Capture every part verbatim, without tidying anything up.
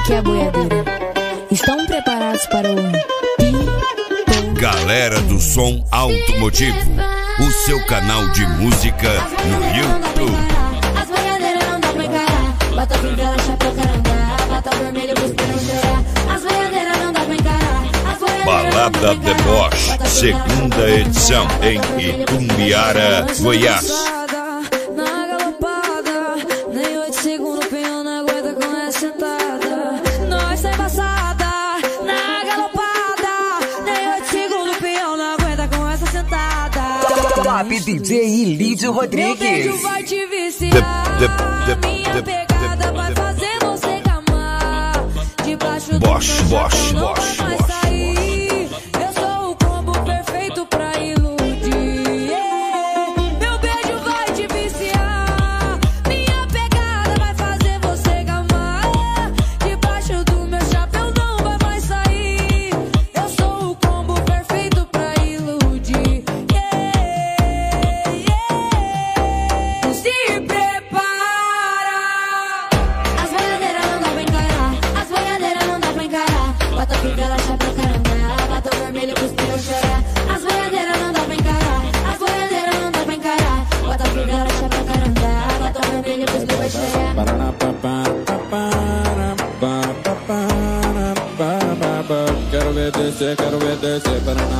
aqui é a boiadeira. Estão preparados para o Pi? Galera do Som Automotivo, o seu canal de música no YouTube. As boiadeiras não dá pra encarar. Bota pinguela, chapéu, caranga. Bota vermelho, busca não chorar. As boiadeiras não dá pra encarar. Balada Deboche, segunda edição em Itumbiara, Goiás. Na galopada, nem oito segundos, pinhão na aguenta com essa sentada. Nós tá embaçada, na galopada, nem oito segundos, pinhão na aguenta com essa sentada. Top D J Lídio Rodrigues. Meu beijo vai te viciar, minha pegada vai fazer você gamar. Debaixo do Bosch, meu Bosch, chapéu não Bosch, vai mais Bosch. sair. Eu sou o combo perfeito pra iludir. Meu beijo vai te viciar, minha pegada vai fazer você gamar. Debaixo do meu chapéu não vai mais sair. Eu sou o combo perfeito pra iludir. Se prepara. As boiadeiras não dá pra encarar. As boiadeiras não dá pra encarar. Bota pinguela, chapéu, caranga. Bota vermelho, cuspir ou chorar. As boiadeiras não dá pra encarar. As boiadeiras não dá pra encarar. Bota pinguela, chapéu, caranga. Bota vermelho, cuspir ou chorar. Quero ver descer, quero ver descer.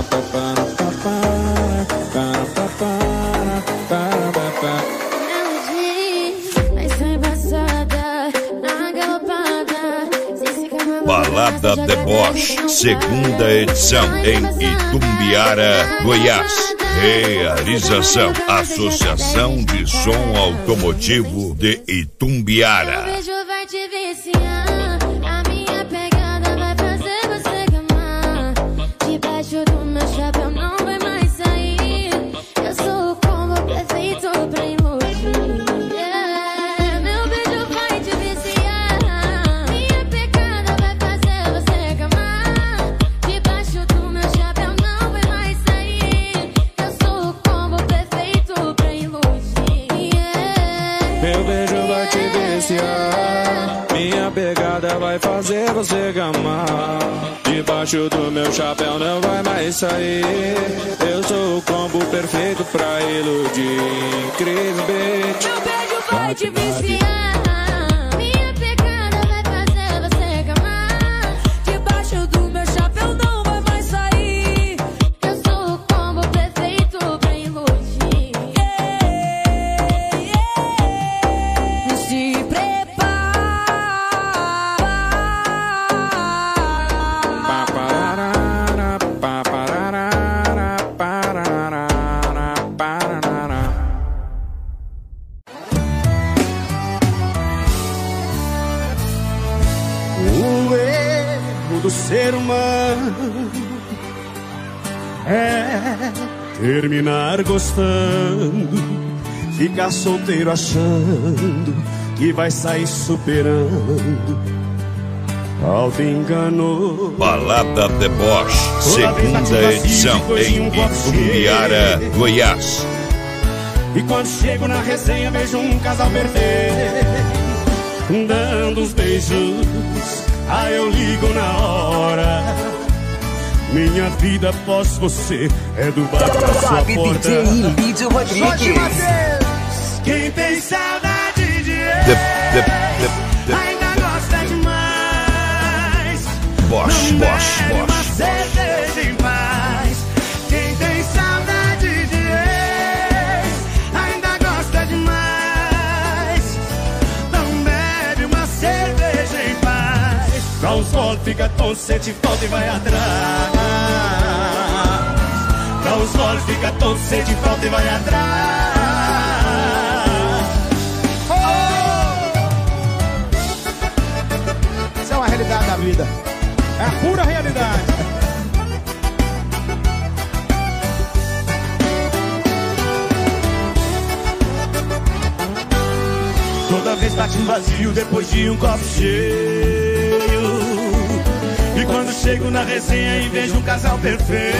Balada Deboche, segunda edição em Itumbiara, Goiás. Realização: Associação de Som Automotivo de Itumbiara. Meu beijo vai te viciar, a minha pegada vai fazer você gamar. Debaixo do meu chapéu não vai mais sair. Eu sou o combo perfeito pra iludir. Yeah. Meu beijo vai te viciar, minha pegada vai fazer você gamar. Debaixo do meu chapéu não vai mais sair. Eu sou o combo perfeito pra iludir. Yeah. Meu beijo vai te viciar, minha pegada vai fazer você gamar. Debaixo do meu chapéu não vai mais sair. Eu sou o combo perfeito pra iludir. Incrível, bitch. Meu beijo vai te viciar, minha pegada vai fazer você gamar. Debaixo do meu chapéu não vai mais sair. Eu sou o combo perfeito pra iludir. Yeah, yeah. Se prepara. O erro do ser humano é terminar gostando, ficar solteiro achando que vai sair superando. Auto-enganou. Balada Deboche, segunda edição em Itumbiara, Goiás. E quando chego na resenha vejo um casal perfeito dando uns beijos, aí eu ligo na hora. Minha vida após você é do bar da sua Top porta. D J Lídio Rodrigues. Quem tem saudade de De, de, de, de, ainda gosta demais. Bosch, Não Bosch, bebe uma Bosch. cerveja em paz. Quem tem saudade de ex ainda gosta demais. Não bebe uma cerveja em paz. Dá uns golpes, fica tonto, sente falta e vai atrás. Dá uns golpes, fica tonto, sente falta e vai atrás. Isso é uma realidade da vida. É a pura realidade. Toda vez bate um vazio depois de um copo cheio. E quando chego na resenha e vejo um casal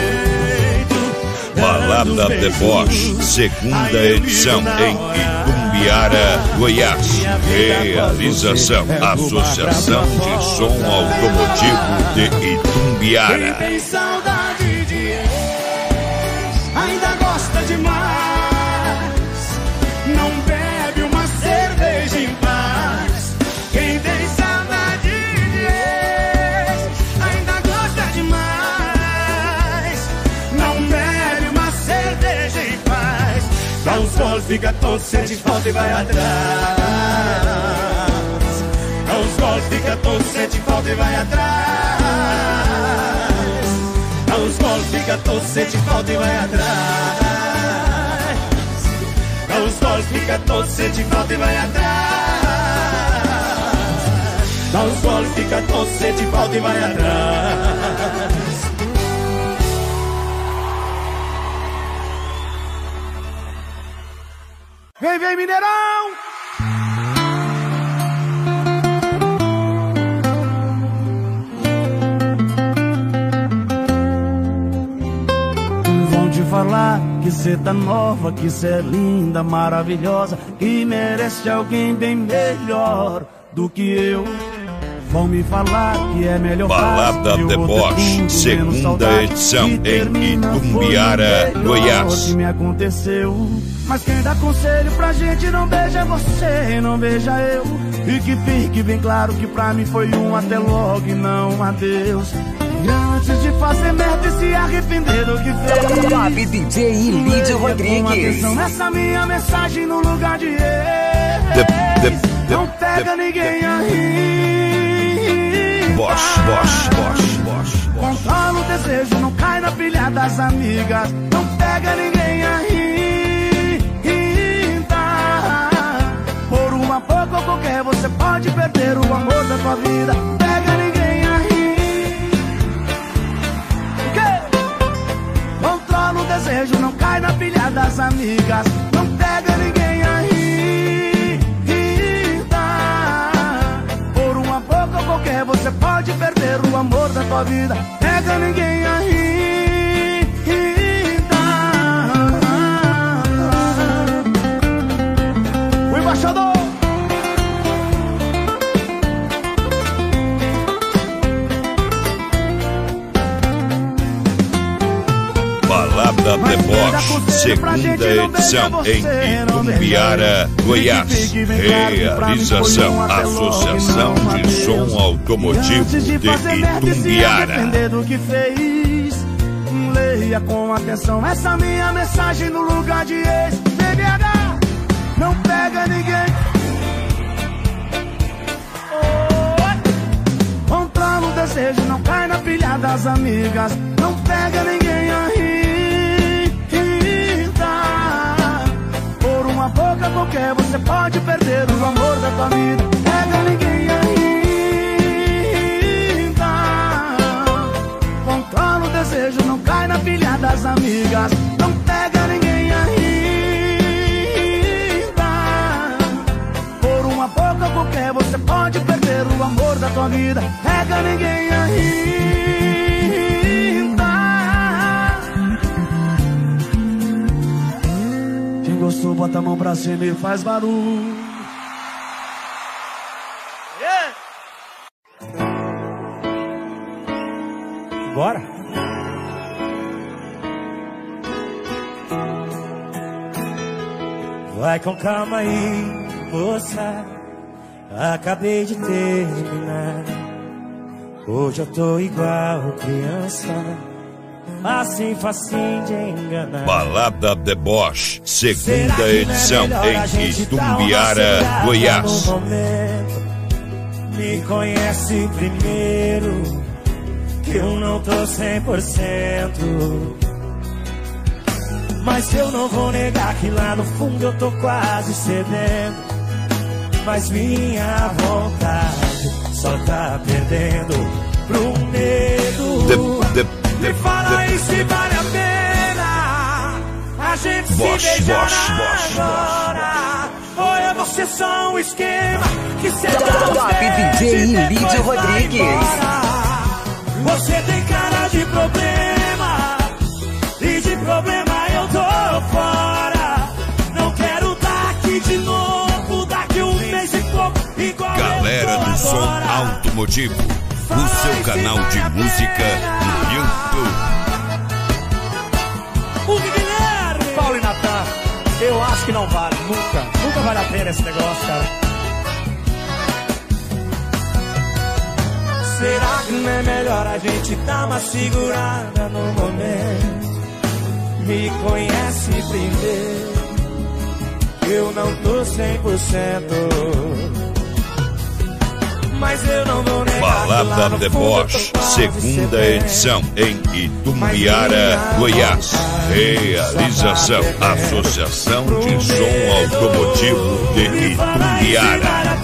perfeito. Balada Deboche, segunda edição em Itumbiara. Itumbiara, Goiás. Realização: Associação de Som Automotivo de Itumbiara. Quem tem saudade de ex, ainda gosta demais. Não bebe uma cerveja em paz. Quem tem saudade de ex, ainda gosta demais. Não bebe uma cerveja em paz. Dá uns gols, fica todo, sente falta e vai atrás. Dá uns gols, fica todo, sente falta e vai atrás. Dá uns gols, fica todo, sente falta e vai atrás. Dá uns gols, fica todo, sente falta e vai atrás. Dá uns gols, fica todo, sente falta e vai atrás. Vem, vem, Mineirão! Vão te falar que cê tá nova, que cê é linda, maravilhosa, que merece alguém bem melhor do que eu. Vão me falar que é melhor Balada Deboche, segunda edição em Itumbiara, Goiás. Que me aconteceu. Mas quem dá conselho pra gente não beija você, não beija eu. E que fique bem claro que pra mim foi um até logo e não um adeus. E antes de fazer merda e se arrepender do que fez, Top D J Lídio Rodrigues. Essa minha mensagem no lugar de erro. Não pega ninguém aí. Bosch, Bosch, Bosch, Bosch. Controla o desejo, não cai na pilha das amigas. Não pega ninguém aí. Por uma pouco ou qualquer você pode perder o amor da tua vida. Pega ninguém aí. O quê? Controla o desejo, não cai na pilha das amigas. Não pega ninguém aí. Por uma pouco ou qualquer você pode perder o amor da tua vida. Pega ninguém aí. O embaixador. Balada Deboche, segunda edição em Itumbiara, Goiás. Realização: Associação de Som Automotivo de Itumbiara. Do que fez, leia com atenção essa minha mensagem no lugar de ex. B B H, não pega ninguém. Oh, controla o desejo, não cai na pilha das amigas. Não pega ninguém aí. Por uma boca qualquer você pode perder o amor da tua vida. Pega ninguém aí. Controla o desejo, não cai na pilha das amigas. Não pega ninguém aí. Por uma boca qualquer você pode perder o amor da tua vida. Pega ninguém aí. Quem gostou bota a mão pra cima e faz barulho. Yeah. Bora. Vai com calma aí, moça. Acabei de terminar. Hoje eu tô igual criança, assim facinho de enganar. Balada Deboche, segunda edição em Itumbiara, Goiás. Me conhece primeiro, que eu não tô cem por cento. Mas eu não vou negar que lá no fundo eu tô quase cedendo. Mas minha vontade só tá perdendo pro medo. De, de, de, Me fala aí se vale a pena a gente Bosch, se beijar Bosch, Bosch, agora. Ou é você só um esquema que cê dá Top D J Lídio Rodrigues. Você tem cara de problema, e de problema eu tô fora. Não quero tá aqui de novo. Som Automotivo, o seu canal de música no YouTube. O Guilherme! Paulo e Natan, eu acho que não vale, nunca, nunca vale a pena esse negócio, cara. Será que não é melhor a gente dar uma segurada no momento? Me conhece primeiro, eu não tô cem por cento, mas eu não vou negar. Balada Deboche, segunda edição em Itumbiara, Goiás. Realização: Associação de Som Automotivo de Itumbiara.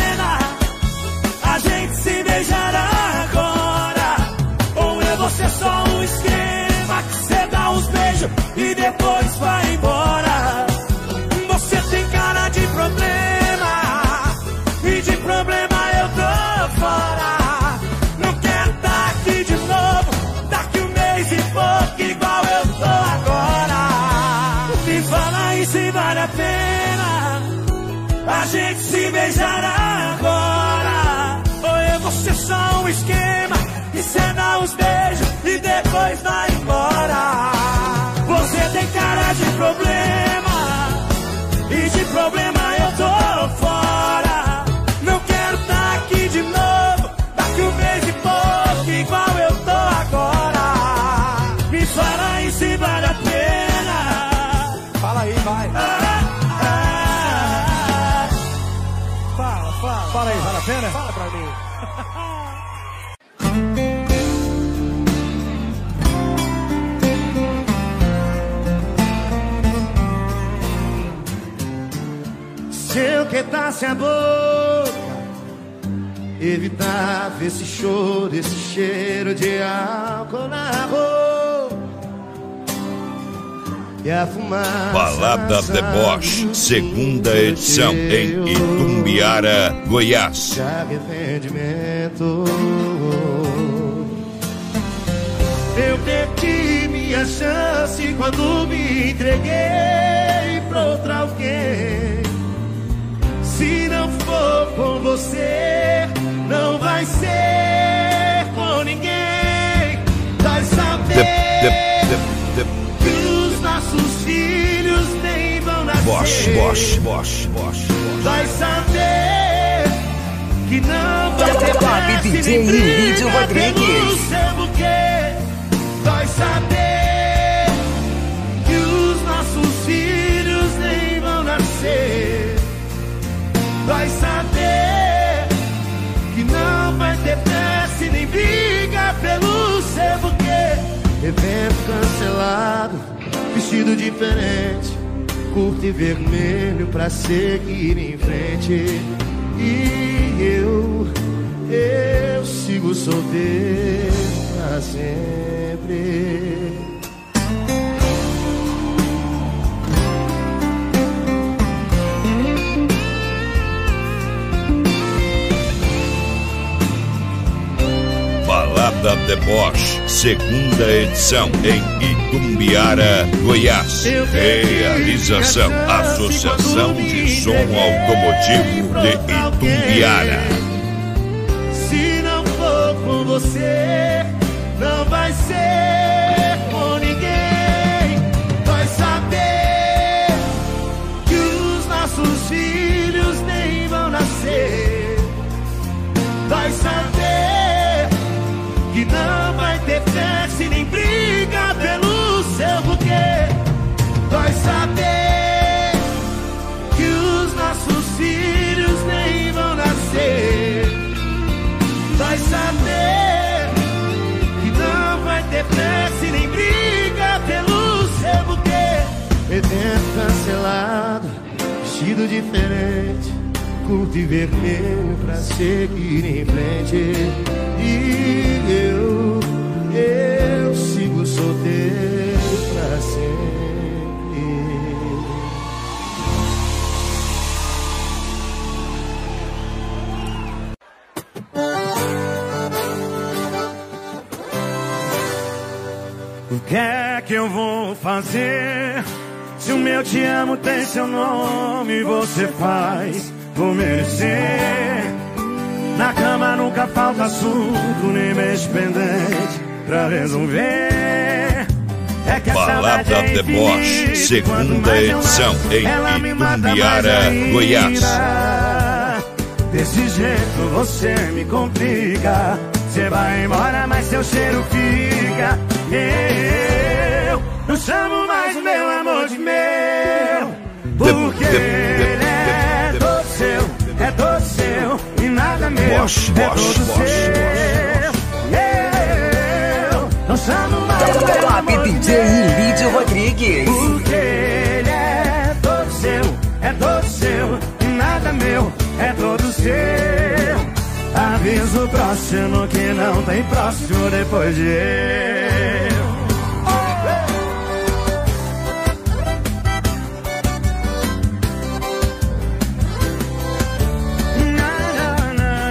A gente se beijar agora, ou eu vou ser só um esquema que cê dá uns beijos e depois vai embora. Você tem cara de problema, e de problema eu tô fora. Não quero tá aqui de novo, daqui um mês e pouco, igual eu tô agora. Me fala aí se vale a pena a gente se beijar agora, ou eu vou ser só um esquema e cê dá uns beijos e depois vai embora. Você tem cara de problema, e de problema eu tô fora. Não quero tá aqui de novo, daqui um mês e pouco, igual eu tô agora. Me fala aí se vale a pena. Fala aí, vai. Ah, ah, fala, fala. Fala aí, vale a pena? Fala pra mim. Se eu quedasse a boca, evitava esse choro, esse cheiro de álcool na roupa e a fumaça. Balada Deboche, segunda edição em Itumbiara, Goiás. De arrependimento, eu perdi minha chance quando me entreguei pra outra alguém. Se não for com você, não vai ser com ninguém. Vai saber que os nossos filhos nem vão nascer. Bosch, Bosch, Bosch, Bosch. Vai saber que não vai ter Top D J Lídio Rodrigues. Vai saber que os nossos filhos nem vão nascer. Vai saber que não vai ter prece nem briga pelo seu buquê. Evento cancelado, vestido diferente, curto e vermelho pra seguir em frente. E eu, eu sigo solteiro pra sempre. Balada Deboche, segunda edição em Itumbiara, Goiás. Realização: Associação de Som Automotivo de Itumbiara. Se não for com você, não vai ser com ninguém. Vai saber que os nossos filhos nem vão nascer. Vai saber que não vai ter festa e nem briga pelo seu buquê. Vai saber que os nossos filhos nem vão nascer. Vai saber que não vai ter festa e nem briga pelo seu buquê. Evento cancelado, vestido diferente, curto e vermelho pra seguir em frente. E eu, eu sigo solteiro pra sempre. O que é que eu vou fazer? Se o meu te amo tem seu nome, você faz por merecer. assunto, nem mexe pendente pra resolver. É que a Balada saudade é Deboche, infinita, segunda edição em Itumbiara, Goiás. Desse jeito você me complica. Você vai embora, mas seu cheiro fica. Eu não chamo mais o meu amor de meu, porque ele é todo seu, é todo seu e nada meu. Bosch, é Bosch, todo Bosch, seu. Eu não chamo mais o meu Top amor de D J Lídio meu, Rodrigues. porque ele é todo seu, é todo seu e nada meu, é todo seu. Aviso o próximo que não tem próximo depois de eu. Na, na, na,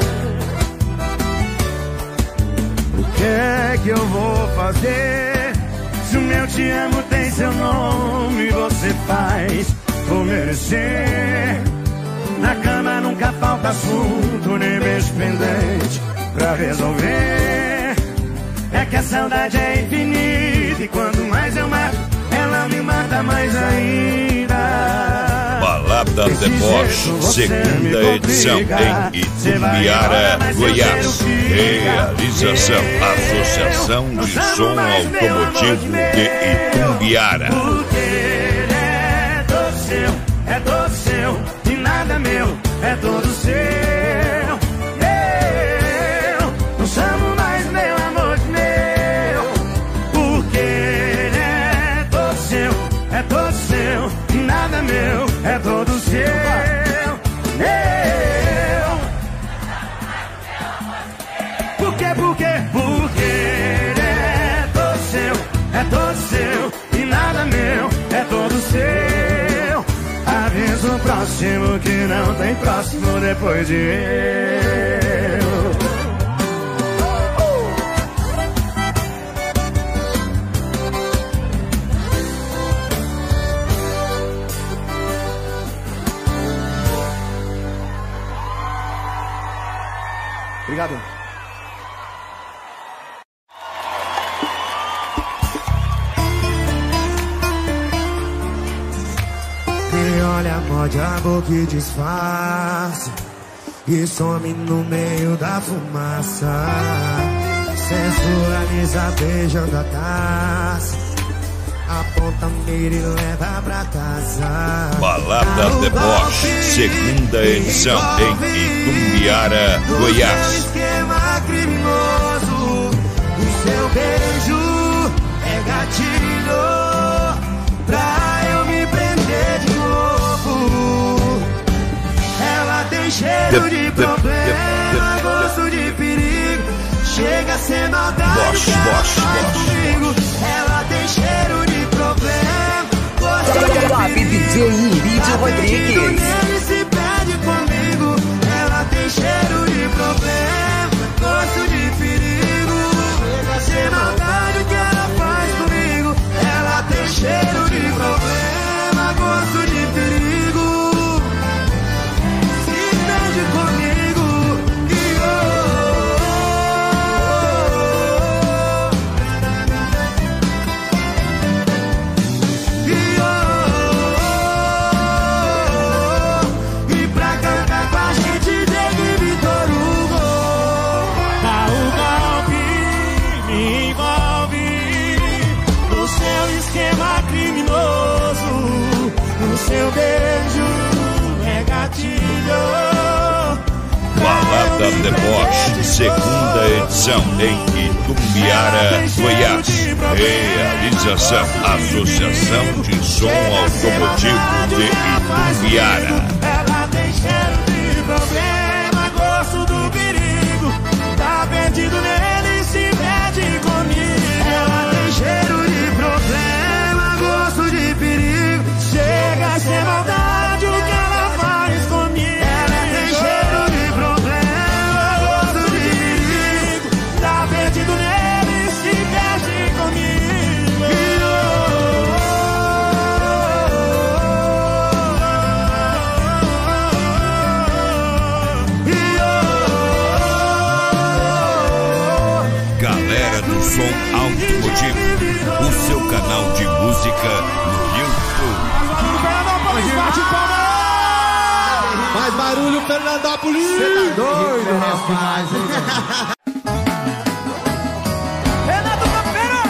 na. O que é que eu vou fazer? Se o meu te amo tem seu nome, você faz por merecer. Na cama nunca falta assunto, nem beijo pendente pra resolver. É que a saudade é infinita e quanto mais eu mato, ela me mata mais ainda. Balada Deboche, segunda edição em Itumbiara, Goiás. Realização Associação de Som Automotivo de Itumbiara. Porque ele é todo seu, é todo seu e nada meu, é todo seu. Eu não chamo mais meu amor de meu, porque ele é todo seu, é todo seu e nada meu, é todo seu. Eu Por quê, por quê? Porque ele é todo seu, é todo seu e nada meu, é todo seu. Aviso o próximo que não tem próximo depois de eu. Obrigado. E olha, morde a boca e disfarça e some no meio da fumaça. Sensualiza beijando a taça, aponta a mira e leva pra casa. Balada Deboche, segunda edição em Itumbiara, Goiás. Esquema criminoso, o seu beijo é gatilho pra eu me prender de novo. Ela tem cheiro de problema, gosto de perigo, chega a ser maldade Bosch, que ela Bosch, faz Bosch. comigo. Ela tem cheiro de problema, gosto de Top D J perigo, Lídio tá perdido Rodrigues. nele, se perde comigo. Ela tem cheiro de problema, gosto de perigo, chega a ser maldade o que ela faz comigo. Ela tem cheiro de problema, gosto de perigo, se perde comigo. E oh, e oh, e pra cantar com a gente tem que Vitor Hugo. Dá o golpe, me envolve no seu esquema criminoso. O seu beijo é gatilho. Balada Deboche, segunda edição em Itumbiara, Goiás. Realização Associação de Som Automotivo de Itumbiara. Ela tem cheiro de problema, gosto do perigo, tá perdido nele, se perde comigo. Ela tem cheiro de problema, gosto de perigo, chega a ser maldade o que ela faz comigo. Ela tem cheiro de problema, gosto de perigo, Tá perdido nele, se perde comigo. e oh, música no YouTube. Mais barulho, Fernandópolis! Você tá doido, rapaz? Renato Capeira!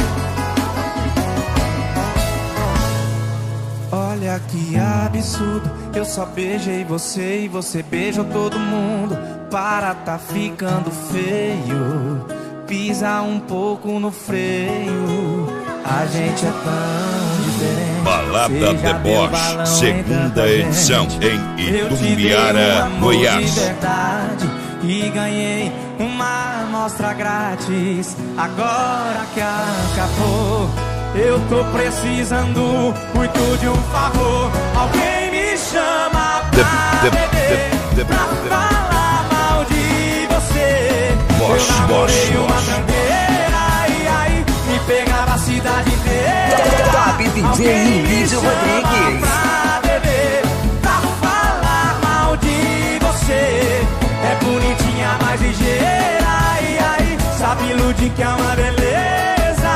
Olha que absurdo, eu só beijei você e você beijou todo mundo. Para, tá ficando feio, pisa um pouco no freio. A gente é tão diferente. Balada Deboche, segunda edição em Itumbiara, Goiás. E ganhei uma amostra grátis. Agora que acabou, eu tô precisando muito de um favor. Alguém me chama pra beber, pra falar mal de você. Bosch, Eu namorei Bosch, uma Bosch. tranqueira, e aí me pegava a cidade inteira. Top D J Lídio Rodrigues. Pra beber, pra falar mal de você. É bonitinha, mais ligeira, e aí sabe iludir que é uma beleza.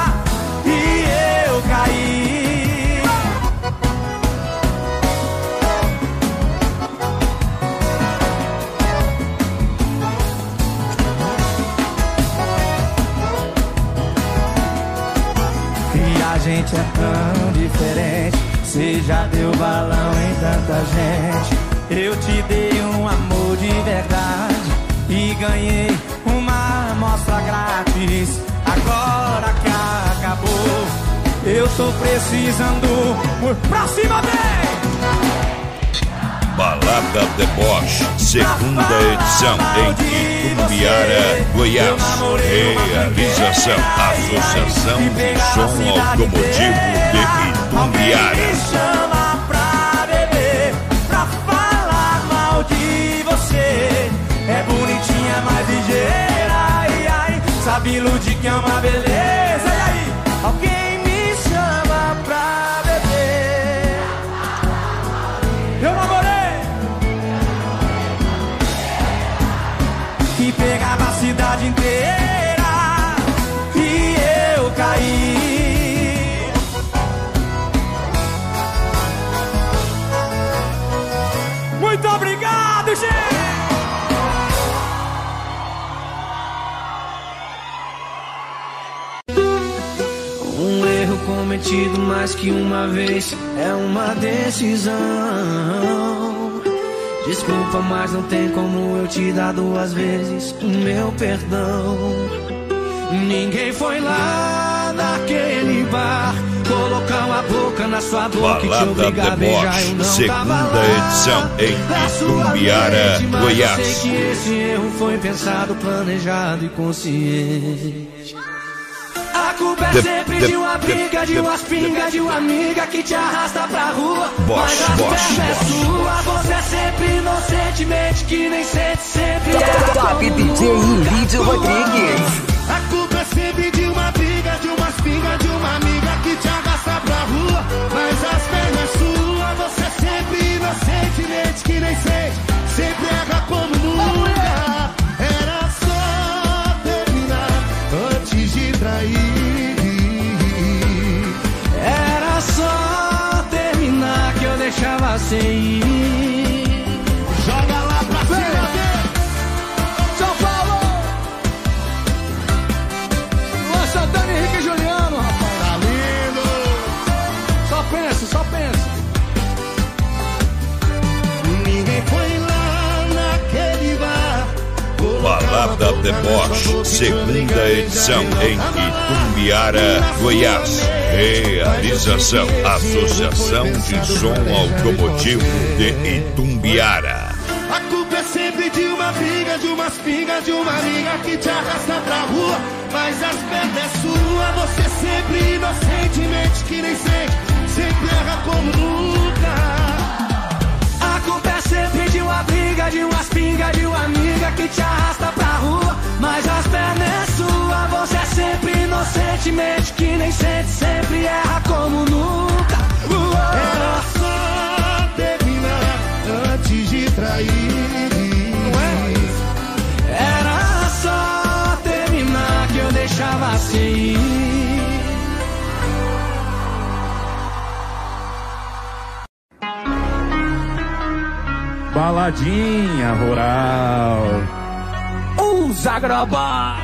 E eu caí. E a gente é tão diferente. Cê já deu balão em tanta gente. Eu te dei um amor de verdade e ganhei uma amostra grátis. Agora que acabou, eu tô precisando. Pra cima, vem! Balada Deboche, segunda edição em Itumbiara, Goiás. Realização Associação de Som Automotivo de Itumbiara. Me chama pra beber, pra falar mal de você. É bonitinha, mais ligeira, e aí sabe iludir que é uma beleza. E aí, alguém me chama pra beber. Eu namorei que pegava a cidade inteira e eu caí. Muito obrigado, gente! Um erro cometido mais que uma vez é uma decisão. Desculpa, mas não tem como eu te dar duas vezes o meu perdão. Ninguém foi lá naquele bar colocar uma boca na sua boca e te obrigar a beijar. Eu não segunda tava lá. edição em Itumbiara, Goiás. Eu sei que esse erro foi pensado, planejado e consciente. A culpa é sempre de uma briga, de umas pingas, de uma amiga que te arrasta pra rua. Bosch, Mas a Bosch, perna é Bosch. sua, você é sempre inocentemente que nem sente, sempre é Top D J Lídio Rodrigues. A culpa é sempre de uma briga, de umas pingas, de uma amiga que te arrasta pra rua. Mas as pernas é sua, você é sempre inocentemente que nem sente, sempre erra como nunca. Era só terminar antes de trair. Era só terminar que eu deixava sem ir. Joga lá pra cima, São Paulo! Luan Santana, Henrique e Juliano, rapaz. tá lindo. Só pensa, só pensa. Ninguém foi lá naquele bar. Balada Deboche, segunda edição em Itumbiara, Goiás. Realização Associação de Som Automotivo de Itumbiara. A culpa é sempre de uma briga, de umas pingas, de uma amiga que te arrasta pra rua. Mas as pernas é sua, você sempre inocentemente que nem sente, sempre erra como nunca. A culpa é sempre de uma briga, de umas pingas, de uma amiga que te arrasta pra rua. Mas as pernas é sua, você é sempre inocentemente que nem sente, sempre erra como nunca. Uou. Era só terminar antes de trair. Era só terminar que eu deixava assim. baladinha rural. Os agroboy.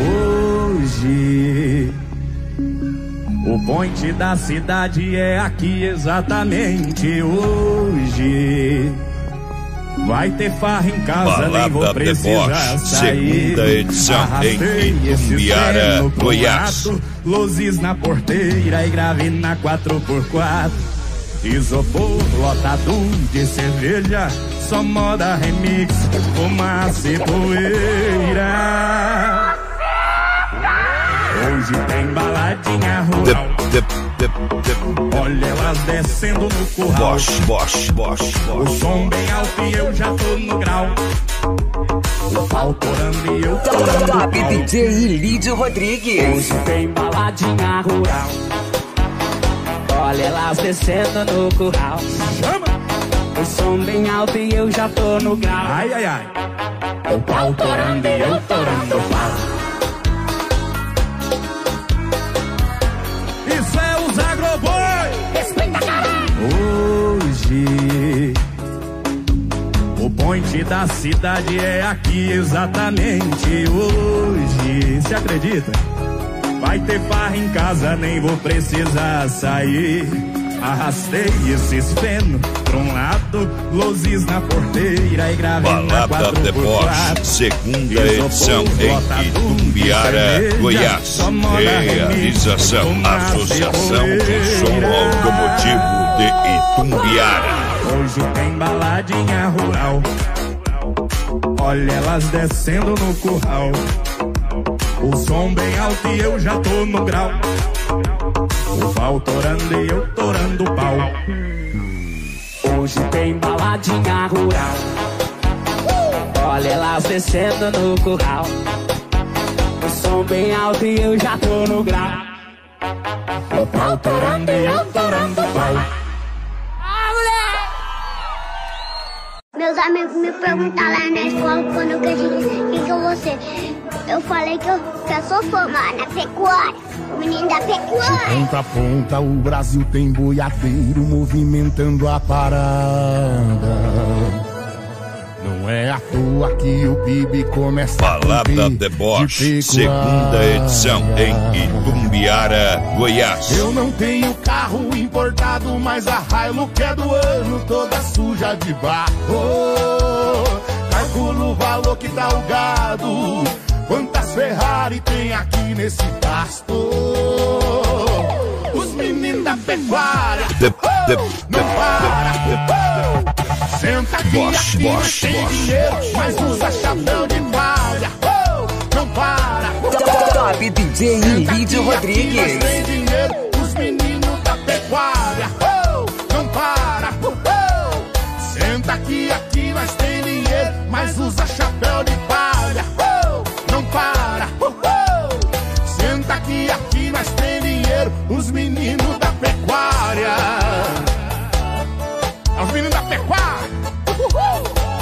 Hoje o point da cidade é aqui exatamente hoje. Vai ter farra em casa, Balada nem vou precisar sair. Segunda edição em Itumbiara, Goiás. Luzes na porteira e grave na quatro por quatro. Isopor lotado de cerveja, só moda remix, fumaça e poeira. Hoje tem baladinha rural. De, de, de, de. Olha elas descendo no curral. Bosch, Bosch, Bosch, O Bosch. som bem alto e eu já tô no grau. O pau torando e eu torando o Top pau. D J Lídio Rodrigues. Hoje tem baladinha rural. Olha elas descendo no curral. Chama! O som bem alto e eu já tô no grau. Ai, ai, ai. O pau torando e eu torando o pau. Isso é os agroboy. Respeita, caralho. Hoje o point da cidade é aqui exatamente hoje. Se acredita? Vai ter farra em casa, nem vou precisar sair. Arrastei esses feno pra um lado, luzes na porteira e gravei na Balada quatro de por Bosch, quatro. segunda edição em Itumbiara, Goiás. Realização Associação de Som Automotivo de Itumbiara. Hoje tem baladinha rural. Olha elas descendo no curral. O som bem alto e eu já tô no grau. O pau torando e eu torando o pau. Hoje tem baladinha rural. Olha elas descendo no curral. O som bem alto e eu já tô no grau. O pau torando e eu torando o pau. Meus amigos me perguntaram lá na escola quando eu cresci, o que que eu vou ser? Eu falei que eu, que eu sou formada na pecuária, o menino da pecuária. De ponta a ponta o Brasil tem boiadeiro movimentando a parada. Não é à toa que o P I B começa Balada a viver de Bosch, de segunda edição em Itumbiara, Goiás. Eu não tenho carro importado, mas a Hilux é do ano, toda suja de barro. Calculo o valor que dá o gado, quantas Ferrari tem aqui nesse pasto. Os meninos da pecuária De, de, não para. Senta aqui, Bosch, aqui Bosch, nós tem Bosch. dinheiro, mas usa chapéu de palha. Oh, não para. Top D J Lídio Rodrigues. Nós tem dinheiro, os meninos da pecuária. Oh, não para. Oh, senta aqui, aqui nós tem dinheiro, mas usa chapéu de palha. Oh, não para. Oh, senta aqui, aqui nós tem dinheiro, os meninos da pecuária. Os meninos da pecuária. Uhul.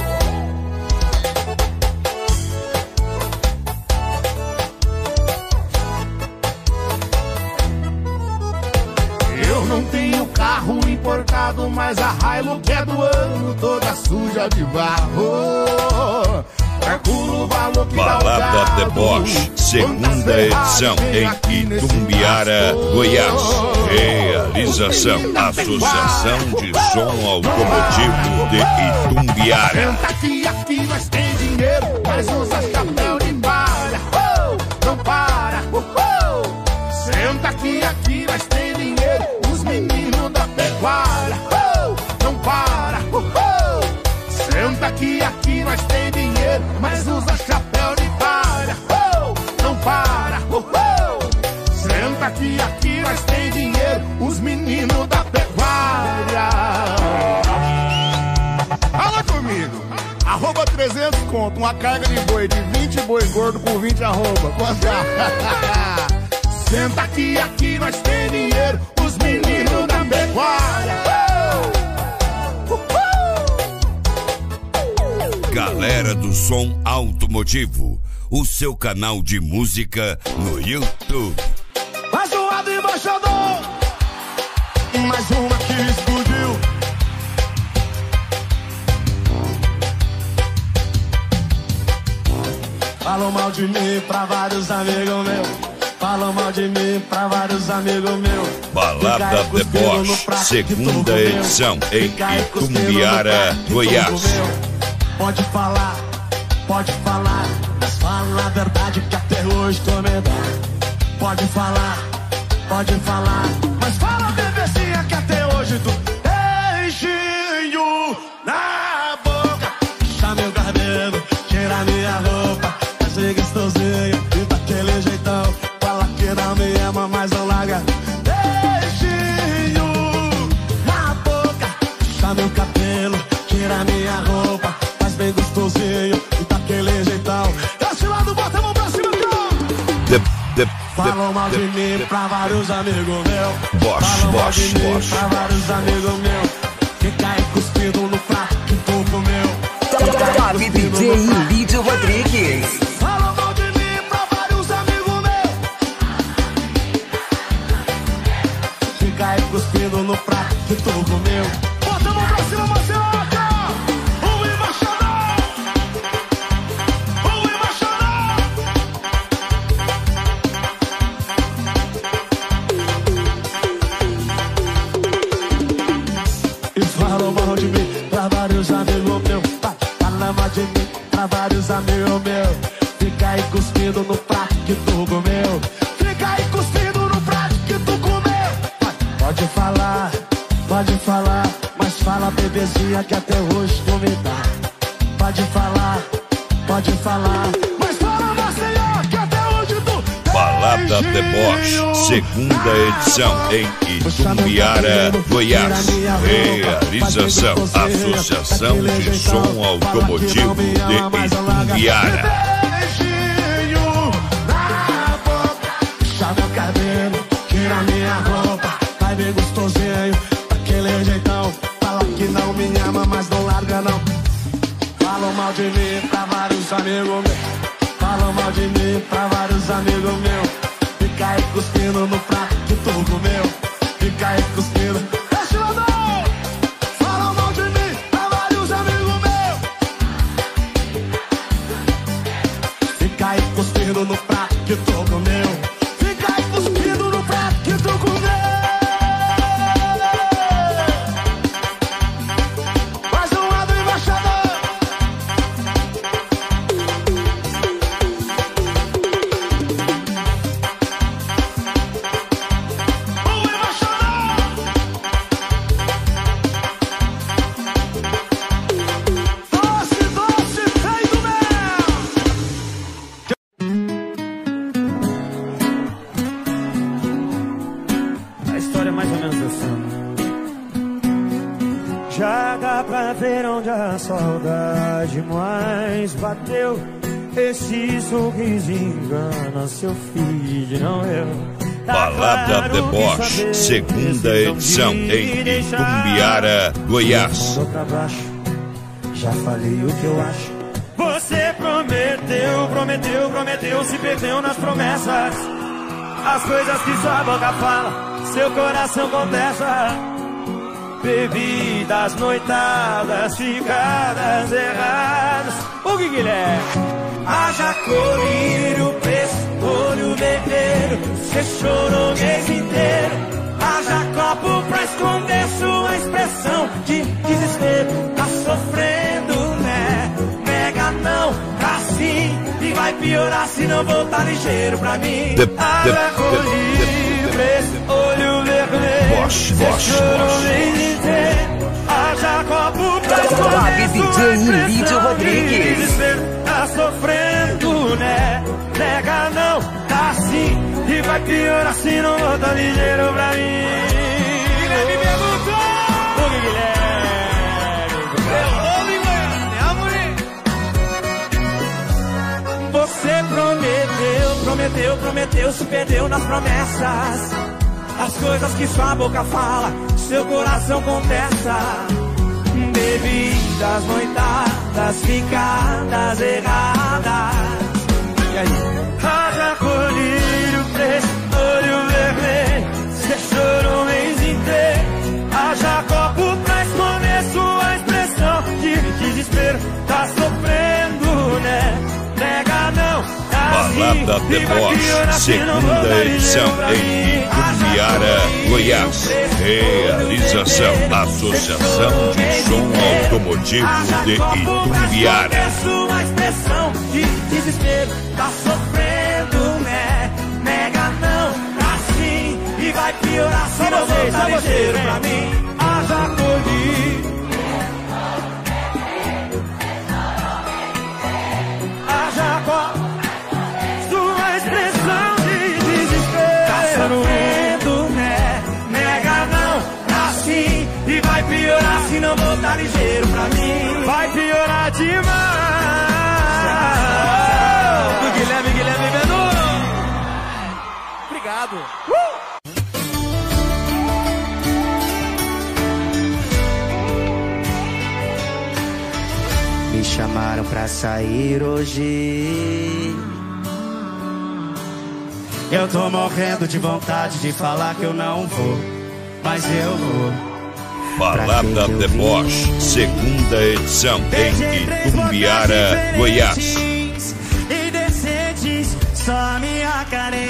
Eu não tenho carro importado, mas a Hilux é do ano, toda suja de barro. Calculo o valor que dá o Balada de gado, Bosch, segunda quantas Ferrari edição tem em aqui nesse Itumbiara, pasto. Goiás. Realização Associação de Som Automotivo de Itumbiara. Senta aqui, aqui nós tem dinheiro, mas usa chapéu de palha. Oh, não para. Oh, senta aqui, aqui nós tem dinheiro, os meninos da pecuária. Oh, não para. Oh, senta aqui, aqui nós tem dinheiro, mas usa chapéu de palha. Oh, não para. Oh, senta aqui, aqui nós tem dinheiro, os meninos da pecuária. Fala comigo. Arroba trezentos conto, uma carga de boi de vinte boi gordo por vinte arroba. Quanto é? Senta aqui, aqui nós tem dinheiro, os meninos da pecuária. Galera do Som Automotivo, o seu canal de música no YouTube. Mais uma do embaixador, mais uma que explodiu. Falam mal de mim pra vários amigos meus. Falam mal de mim pra vários amigos meus. Balada Deboche, segunda edição em Itumbiara, Goiás. Pode falar, pode falar, mas fala a verdade que até hoje tô medado. Pode falar, pode falar, mas fala, bebezinha, que até hoje tu beijinho na boca. Puxa meu cabelo, tira minha roupa, faz ser gostosinho e daquele jeitão. Fala que não me ama, mas não larga. Beijinho na boca, puxa meu cabelo, tira minha roupa, faz bem gostosinho e daquele jeitão. Esse lado, bota a mão pra cima, de, de, falam mal de mim pra vários amigos meus. Bosch, Falam mal Bosch, de mim Bosch. pra vários amigos meus. Fica aí cuspido no prato que tu comeu. Top D J Lídio Rodrigues. Falam mal de mim pra vários amigos meus. Fica aí cuspido no prato que tu comeu. Bota a mão pra cima, Marcelaca! O embaixador! O embaixador! E falam mal de mim pra vários amigos meus. Falam mal de mim pra vários amigos meus. Fica aí cuspido no prato que tu comeu. Fica aí cuspido no prato que tu comeu. Pode falar, pode falar, mas fala, bebezinha, que até hoje tu me dá. Pode falar, pode falar, mas fala, Marcelo, que até hoje tu. Balada Deboche, segunda edição em Itumbiara, Goiás. Realização: Associação de Som Automotivo de Itumbiara. Beijinho na boca, puxa meu cabelo, tira minha roupa, vai bem gostosinho, daquele jeitão. Fala que não me ama, mas não larga não. Falam mal de mim pra vários amigos meus. Falam mal de mim pra vários amigos meus. Fica aí cuspindo no prato que tu comeu. Fica aí cuspindo. Deixa eu andar. Falam mal de mim pra vários amigos meus. Fica aí cuspindo no prato que tu comeu. Fica aí cuspindo no prato que tu comeu. Mais um lado, embaixador. Doce, doce, feito mel. A história é mais ou menos assim. Já dá pra ver onde a saudade mais bateu. Esse sorriso engana seu filho, não eu. Tá Balada claro que Deboche, saber segunda decisão edição de em deixar. Itumbiara, Goiás. Sou pra baixo, já falei o que eu acho. Você prometeu, prometeu, prometeu, se perdeu nas promessas. As coisas que sua boca fala, seu coração contesta. Bebidas, noitadas, ficadas erradas. O que Guilherme? Haja colírio, preço, olho vermelho. Você chorou o mês inteiro. Haja copo pra esconder sua expressão de desespero. Tá sofrendo, né? Nega não, tá sim. E vai piorar se não voltar ligeiro pra mim. De- de- Haja de- colírio, preço, olho vermelho. Bosch, Você Bosch, chorou o Bosch. mês inteiro. Haja copo pra Top esconder D sua J Lídio expressão de Rodrigues. desespero. Tá sofrendo, né? Nega não, tá sim. E vai piorar se não voltar ligeiro pra mim. Guilherme perguntou. O Guilherme. Você prometeu, prometeu, prometeu, se perdeu nas promessas. As coisas que sua boca fala, seu coração contesta. Bebidas, noitadas, ficadas erradas. E aí? Haja colírio, preço, olho vermelho. Você chorou o mês inteiro. Haja copo pra esconder sua expressão de desespero. Tá sofrendo, né? Nega não, Balada Deboche, segunda edição em Itumbiara, Goiás. Realização: Associação de Som Automotivo de Itumbiara. Sua expressão de desespero, tá sofrendo, né? Nega não, assim, e vai piorar se não voltar ligeiro pra mim. Haja corrido. Sua expressão de desespero, tá sofrendo, né? Nega não, assim, e vai piorar se não voltar ligeiro pra mim. Vai piorar demais. Do Guilherme, Guilherme Menor. Obrigado. Uh! Me chamaram pra sair hoje. Eu tô morrendo de vontade de falar que eu não vou, mas eu vou. Balada Deboche, segunda edição em Itumbiara, Goiás. Indecentes, só minha carente.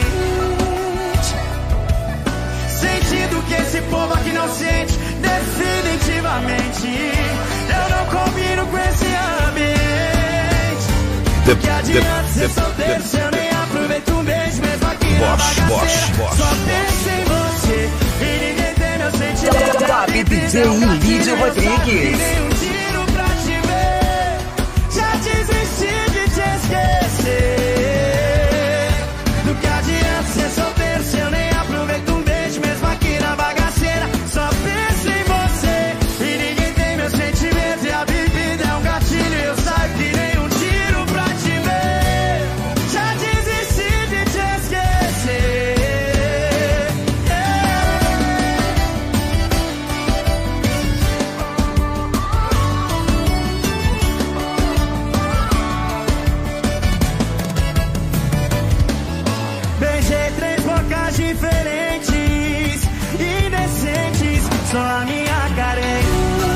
Sentindo que esse povo aqui não sente, definitivamente. Eu não combino com esse ambiente. De, que adianta ser solteiro se eu nem aproveito um beijo mesmo aqui na bagaceira. Só penso em você e ninguém tem meu sentimento. Top D J Lídio Rodrigues. Nem um tiro pra te ver. Já desisti de te esquecer. Do que adianta ser solteiro se eu nem aproveito um beijo mesmo aqui na bagaceira. Só penso em você e ninguém tem meu sentimento. E a bebida é um gatilho e eu saio que nem um tiro pra te ver. Já desisti de te esquecer. Beijei três bocas diferentes, indecentes, só a minha carente.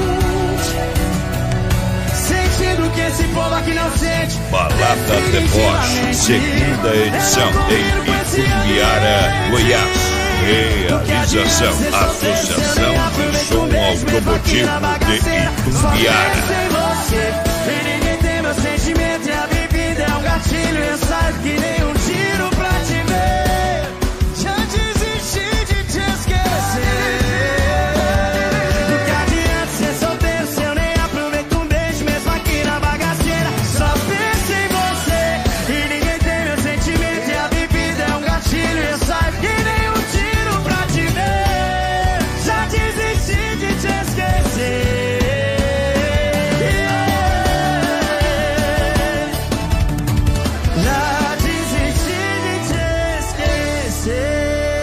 Sentindo que esse povo aqui não sente. Balada Deboche, segunda edição em Itumbiara, Goiás. Realização: Associação de Som Automotivo de Itumbiara. E ninguém tem meu sentimento. E a bebida é um gatilho. Eu saio que nem um tiro pra te ver. Já desisti de te esquecer. Do que adianta ser solteiro se eu nem aproveito um beijo mesmo aqui na bagaceira. Só penso em você e ninguém tem meu sentimento. E a bebida é um gatilho. Eu saio que nem um tiro pra te ver. Já desisti de te esquecer. Já desisti de te esquecer.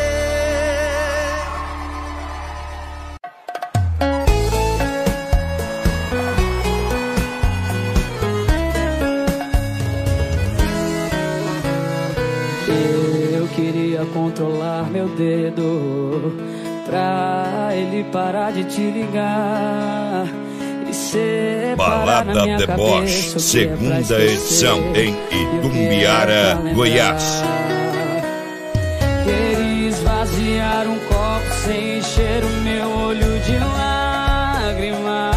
Eu queria controlar meu dedo pra ele parar de te ligar e separar na minha Balada Deboche, cabeça o que é pra segunda esquecer edição em e o que é Itumbiara, pra lembrar. Goiás. Queria esvaziar um copo sem encher o meu olho de lágrima.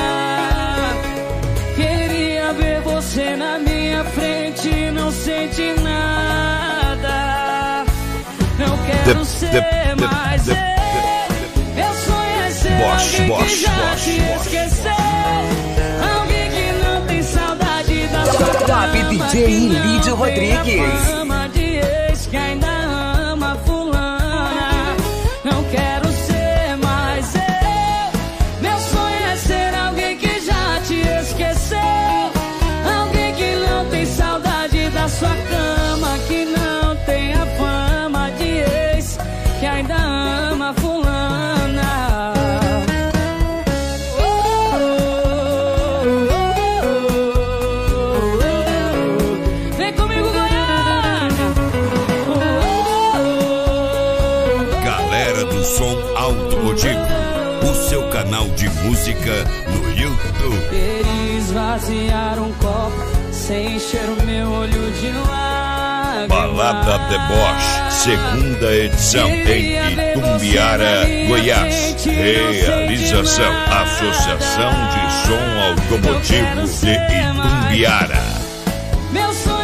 Queria ver você na minha frente e não sentir nada. Não quero De- ser de- de- mais de- eu. Meu sonho é ser Boche, alguém boche, que já boche, te boche, esqueceu. Alguém que não tem saudade da sua Top cama, D J que não Lídio tem a Rodrigues. fama de ex que ainda ama fulana. Não quero ser mais eu. Meu sonho é ser alguém que já te esqueceu. Alguém que não tem saudade da sua cama, que não tem a fama de ex que ainda ama fulana. Vem comigo, Goiânia. Galera do Som Automotivo, o seu canal de música no YouTube. Queria esvaziar um copo sem encher o meu olho de lágrima. Balada Deboche, segunda edição em Itumbiara, Goiás. Realização: Associação de Som Automotivo de Itumbiara. Meu sonho